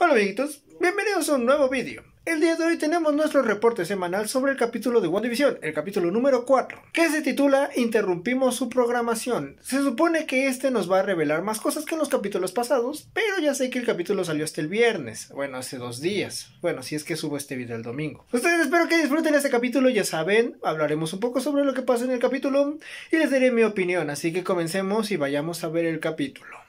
Hola amiguitos, bienvenidos a un nuevo vídeo. El día de hoy tenemos nuestro reporte semanal sobre el capítulo de WandaVision, el capítulo número 4, que se titula Interrumpimos su programación. Se supone que este nos va a revelar más cosas que en los capítulos pasados, pero ya sé que el capítulo salió hasta el viernes, bueno, hace 2 días. Bueno, si es que subo este video el domingo. Ustedes espero que disfruten este capítulo, ya saben, hablaremos un poco sobre lo que pasa en el capítulo y les daré mi opinión, así que comencemos y vayamos a ver el capítulo.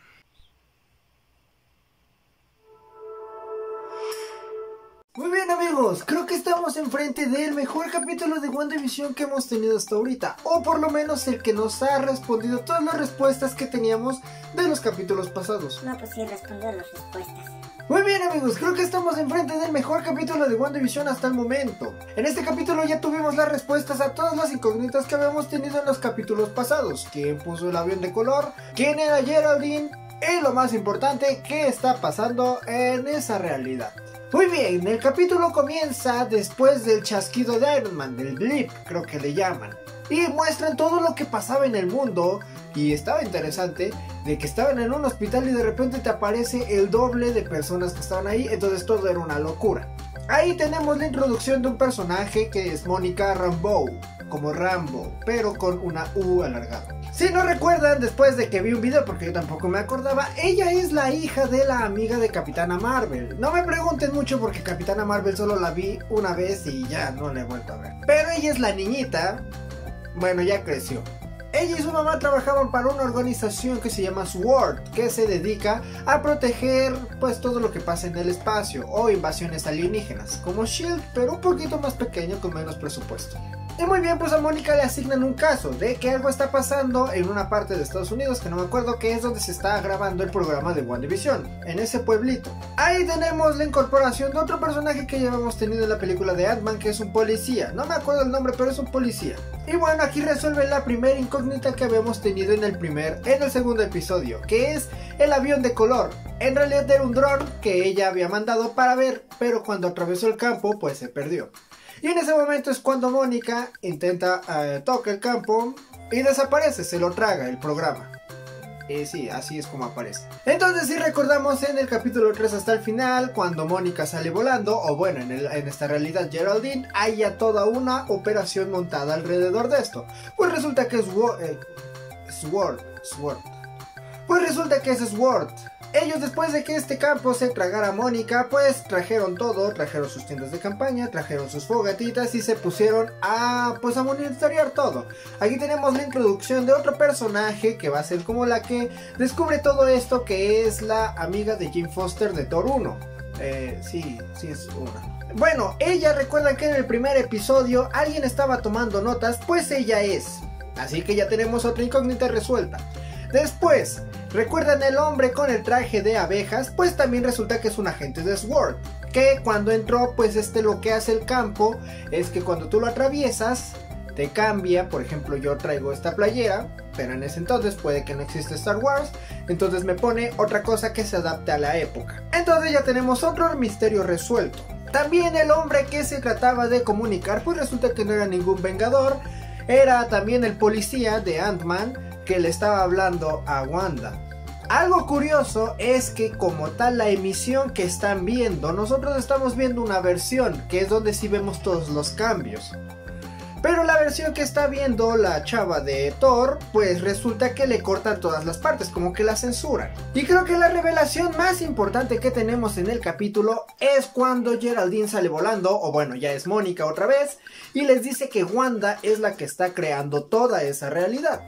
Muy bien amigos, creo que estamos enfrente del mejor capítulo de WandaVision que hemos tenido hasta ahorita, o por lo menos el que nos ha respondido todas las respuestas que teníamos de los capítulos pasados. No, pues sí, respondió las respuestas. Muy bien amigos, creo que estamos enfrente del mejor capítulo de WandaVision hasta el momento. En este capítulo ya tuvimos las respuestas a todas las incógnitas que habíamos tenido en los capítulos pasados. ¿Quién puso el avión de color? ¿Quién era Geraldine? Y lo más importante, ¿qué está pasando en esa realidad? Muy bien, el capítulo comienza después del chasquido de Iron Man, del blip, creo que le llaman. Y muestran todo lo que pasaba en el mundo, y estaba interesante, de que estaban en un hospital y de repente te aparece el doble de personas que estaban ahí, entonces todo era una locura. Ahí tenemos la introducción de un personaje que es Monica Rambeau, como Rambo, pero con una U alargada. Si no recuerdan, después de que vi un video, porque yo tampoco me acordaba, ella es la hija de la amiga de Capitana Marvel. No me pregunten mucho porque Capitana Marvel solo la vi una vez y ya no la he vuelto a ver. Pero ella es la niñita, bueno, ya creció. Ella y su mamá trabajaban para una organización que se llama SWORD, que se dedica a proteger pues todo lo que pasa en el espacio o invasiones alienígenas, como SHIELD, pero un poquito más pequeño con menos presupuesto. Y muy bien, pues a Mónica le asignan un caso de que algo está pasando en una parte de Estados Unidos, que no me acuerdo que es donde se está grabando el programa de WandaVision, en ese pueblito. Ahí tenemos la incorporación de otro personaje que ya hemos tenido en la película de Ant-Man, que es un policía. No me acuerdo el nombre, pero es un policía. Y bueno, aquí resuelve la primera incógnita que habíamos tenido en el segundo episodio, que es el avión de color. En realidad era un dron que ella había mandado para ver, pero cuando atravesó el campo, pues se perdió. Y en ese momento es cuando Mónica toca el campo y desaparece, se lo traga el programa. Sí, así es como aparece. Entonces si recordamos en el capítulo 3 hasta el final, cuando Mónica sale volando, o bueno, en esta realidad Geraldine, hay ya toda una operación montada alrededor de esto. Pues resulta que es SWORD. Pues resulta que es SWORD. Ellos, después de que este campo se tragara a Mónica, pues trajeron todo, trajeron sus tiendas de campaña, trajeron sus fogatitas y se pusieron a monitorear todo. Aquí tenemos la introducción de otro personaje que va a ser como la que descubre todo esto, que es la amiga de Jane Foster de Thor 1. Sí es una. Bueno, ella recuerda que en el primer episodio alguien estaba tomando notas, pues ella es. Así que ya tenemos otra incógnita resuelta. Después, ¿recuerdan el hombre con el traje de abejas? Pues también resulta que es un agente de SWORD, que cuando entró, pues lo que hace el campo es que cuando tú lo atraviesas, te cambia. Por ejemplo, yo traigo esta playera, pero en ese entonces puede que no exista Star Wars, entonces me pone otra cosa que se adapte a la época. Entonces ya tenemos otro misterio resuelto. También el hombre que se trataba de comunicar, pues resulta que no era ningún vengador, era también el policía de Ant-Man, que le estaba hablando a Wanda. Algo curioso es que como tal la emisión que están viendo, nosotros estamos viendo una versión que es donde sí vemos todos los cambios. Pero la versión que está viendo la chava de Thor, pues resulta que le cortan todas las partes, como que la censuran. Y creo que la revelación más importante que tenemos en el capítulo es cuando Geraldine sale volando, o bueno, ya es Mónica otra vez, y les dice que Wanda es la que está creando toda esa realidad.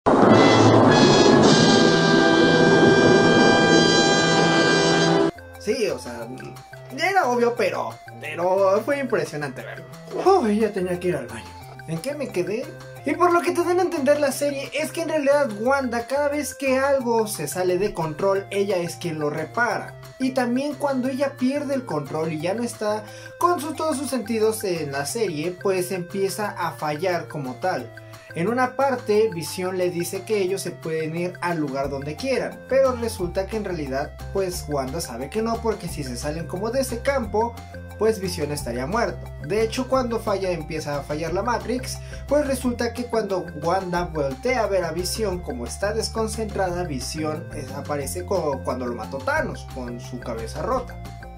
Sí, o sea, ya era obvio, pero fue impresionante verlo. Uy, ya tenía que ir al baño. ¿En qué me quedé? Y por lo que te dan a entender la serie es que en realidad Wanda, cada vez que algo se sale de control, ella es quien lo repara. Y también cuando ella pierde el control y ya no está con todos sus sentidos en la serie, pues empieza a fallar como tal. En una parte, Visión le dice que ellos se pueden ir al lugar donde quieran, pero resulta que en realidad, pues Wanda sabe que no, porque si se salen como de ese campo, pues Visión estaría muerto. De hecho, cuando empieza a fallar la Matrix, pues resulta que cuando Wanda voltea a ver a Visión, como está desconcentrada, Visión aparece cuando lo mató Thanos, con su cabeza rota.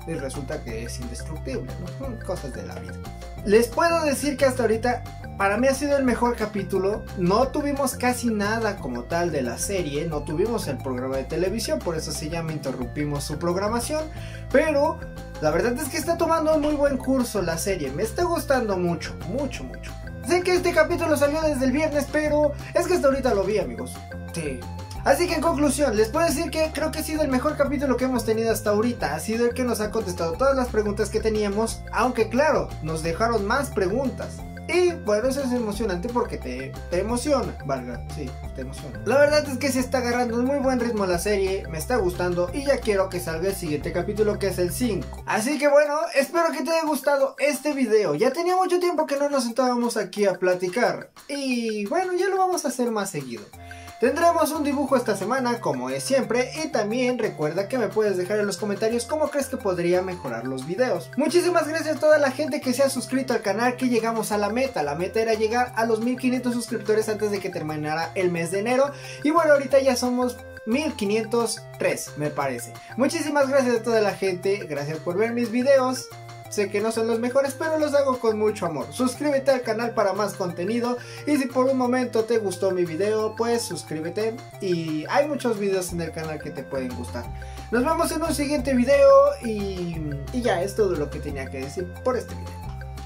y resulta que es indestructible, ¿no? Cosas de la vida. Les puedo decir que hasta ahorita para mí ha sido el mejor capítulo. No tuvimos casi nada como tal de la serie, no tuvimos el programa de televisión, por eso se llama interrumpimos su programación, pero la verdad es que está tomando un muy buen curso la serie, me está gustando mucho, mucho, mucho. Sé que este capítulo salió desde el viernes, pero es que hasta ahorita lo vi, amigos. Sí. Así que en conclusión, les puedo decir que creo que ha sido el mejor capítulo que hemos tenido hasta ahorita. Ha sido el que nos ha contestado todas las preguntas que teníamos, aunque claro, nos dejaron más preguntas. Y bueno, eso es emocionante porque te emociona, valga, sí, te emociona. La verdad es que se está agarrando un muy buen ritmo la serie, me está gustando y ya quiero que salga el siguiente capítulo, que es el 5. Así que bueno, espero que te haya gustado este video. Ya tenía mucho tiempo que no nos sentábamos aquí a platicar y bueno, ya lo vamos a hacer más seguido. Tendremos un dibujo esta semana, como es siempre, y también recuerda que me puedes dejar en los comentarios cómo crees que podría mejorar los videos. Muchísimas gracias a toda la gente que se ha suscrito al canal, que llegamos a la meta. La meta era llegar a los 1500 suscriptores antes de que terminara el mes de enero, y bueno, ahorita ya somos 1503, me parece. Muchísimas gracias a toda la gente, gracias por ver mis videos. Sé que no son los mejores, pero los hago con mucho amor. Suscríbete al canal para más contenido. Y si por un momento te gustó mi video, pues suscríbete. Y hay muchos videos en el canal que te pueden gustar. Nos vemos en un siguiente video. Y ya es todo lo que tenía que decir por este video.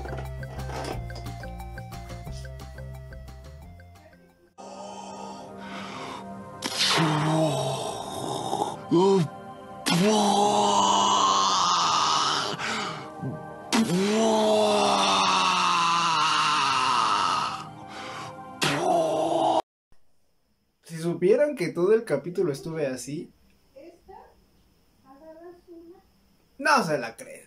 Si supieran que todo el capítulo estuve así, no se la creen.